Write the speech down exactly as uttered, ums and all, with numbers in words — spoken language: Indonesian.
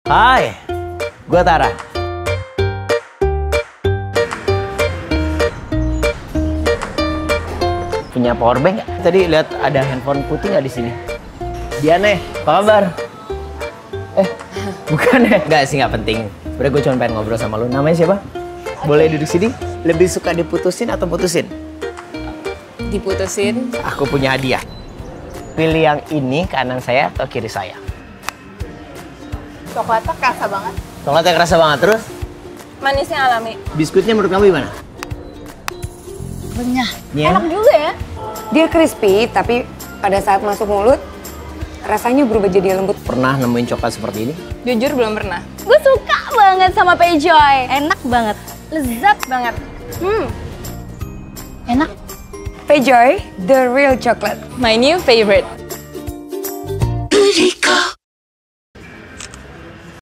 Hai, gue Tara. Punya power bank nggak? Tadi lihat ada handphone putih nggak di sini? Diane, apa kabar? Eh, bukan ya? Nggak sih, nggak penting. Sebenernya gue cuma pengen ngobrol sama lu. Namanya siapa? Boleh duduk sini? Lebih suka diputusin atau putusin? Diputusin. Aku punya hadiah. Pilih yang ini, kanan saya atau kiri saya? Coklatnya kerasa banget. Coklatnya kerasa banget, terus? Manisnya alami. Biskuitnya menurut kamu gimana? Renyah. Yeah. Enak juga ya. Dia crispy, tapi pada saat masuk mulut, rasanya berubah jadi lembut. Pernah nemuin coklat seperti ini? Jujur belum pernah. Gue suka banget sama Payjoy. Enak banget. Lezat banget. Hmm. Enak. Payjoy, the real chocolate. My new favorite.